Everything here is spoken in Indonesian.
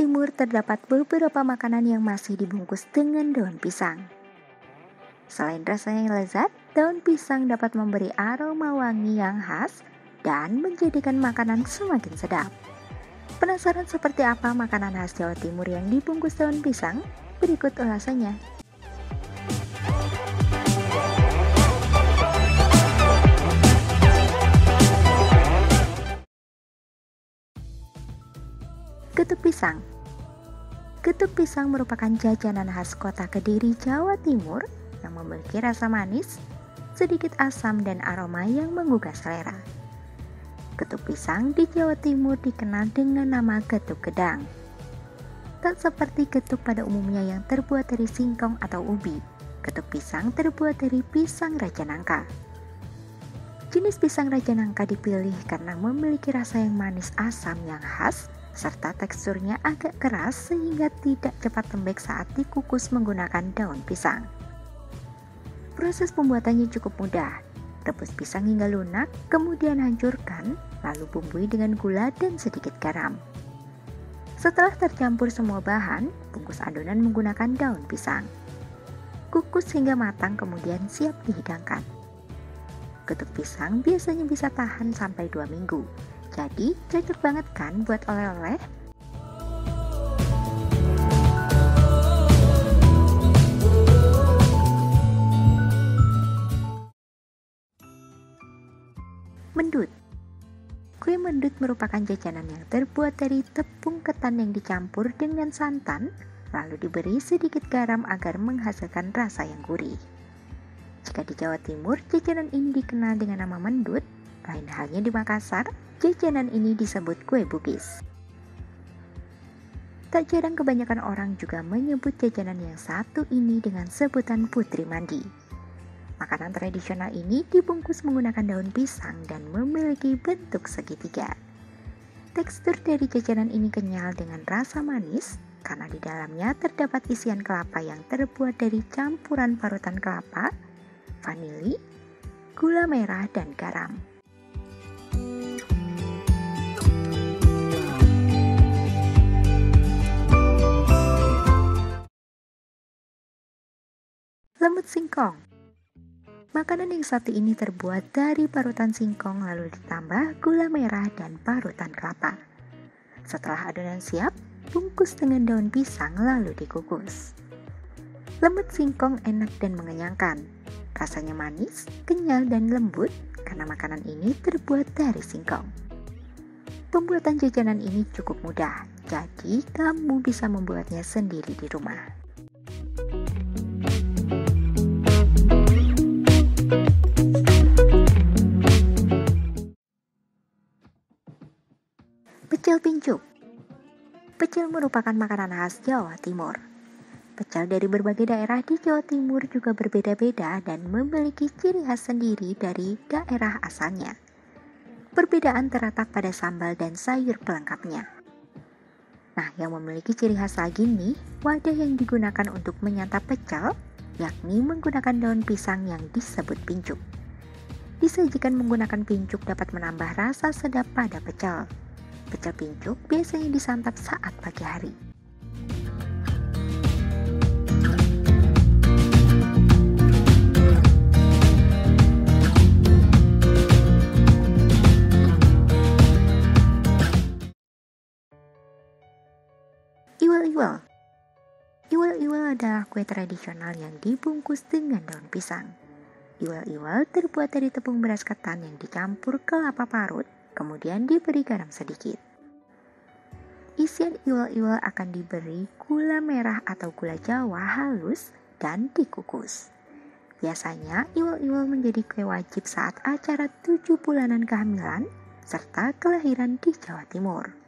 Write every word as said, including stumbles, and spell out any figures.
Timur terdapat beberapa makanan yang masih dibungkus dengan daun pisang. Selain rasanya yang lezat, daun pisang dapat memberi aroma wangi yang khas dan menjadikan makanan semakin sedap. Penasaran seperti apa makanan khas Jawa Timur yang dibungkus daun pisang? Berikut ulasannya. Getuk pisang. Getuk pisang merupakan jajanan khas kota Kediri, Jawa Timur yang memiliki rasa manis, sedikit asam dan aroma yang menggugah selera. Getuk pisang di Jawa Timur dikenal dengan nama getuk gedang. Tak seperti getuk pada umumnya yang terbuat dari singkong atau ubi, getuk pisang terbuat dari pisang raja nangka. Jenis pisang raja nangka dipilih karena memiliki rasa yang manis asam yang khas, serta teksturnya agak keras sehingga tidak cepat lembek saat dikukus menggunakan daun pisang. Proses pembuatannya cukup mudah. Rebus pisang hingga lunak, kemudian hancurkan, lalu bumbui dengan gula dan sedikit garam. Setelah tercampur semua bahan, bungkus adonan menggunakan daun pisang. Kukus hingga matang kemudian siap dihidangkan. Getuk pisang biasanya bisa tahan sampai dua minggu. Jadi cocok banget kan buat oleh-oleh? Mendut. Kue mendut merupakan jajanan yang terbuat dari tepung ketan yang dicampur dengan santan, lalu diberi sedikit garam agar menghasilkan rasa yang gurih. Jika di Jawa Timur, jajanan ini dikenal dengan nama mendut, lain halnya di Makassar, jajanan ini disebut kue bugis. Tak jarang kebanyakan orang juga menyebut jajanan yang satu ini dengan sebutan putri mandi. Makanan tradisional ini dibungkus menggunakan daun pisang dan memiliki bentuk segitiga. Tekstur dari jajanan ini kenyal dengan rasa manis karena di dalamnya terdapat isian kelapa yang terbuat dari campuran parutan kelapa, vanili, gula merah, dan garam. Lemut singkong. Makanan yang satu ini terbuat dari parutan singkong lalu ditambah gula merah dan parutan kelapa. Setelah adonan siap, bungkus dengan daun pisang lalu dikukus. Lemut singkong enak dan mengenyangkan. Rasanya manis, kenyal, dan lembut karena makanan ini terbuat dari singkong. Pembuatan jajanan ini cukup mudah, jadi kamu bisa membuatnya sendiri di rumah. Pecel pincuk. Pecel merupakan makanan khas Jawa Timur. Pecel dari berbagai daerah di Jawa Timur juga berbeda-beda dan memiliki ciri khas sendiri dari daerah asalnya. Perbedaan terletak pada sambal dan sayur pelengkapnya. Nah, yang memiliki ciri khas lagi nih, wadah yang digunakan untuk menyantap pecel, yakni menggunakan daun pisang yang disebut pincuk. Disajikan menggunakan pincuk dapat menambah rasa sedap pada pecel. Pecel pincuk biasanya disantap saat pagi hari. Iwel-iwel. Iwel-iwel adalah kue tradisional yang dibungkus dengan daun pisang. Iwel-iwel terbuat dari tepung beras ketan yang dicampur kelapa parut, kemudian diberi garam sedikit. Isian iwel-iwel akan diberi gula merah atau gula Jawa halus dan dikukus. Biasanya iwel-iwel menjadi kue wajib saat acara tujuh bulanan kehamilan serta kelahiran di Jawa Timur.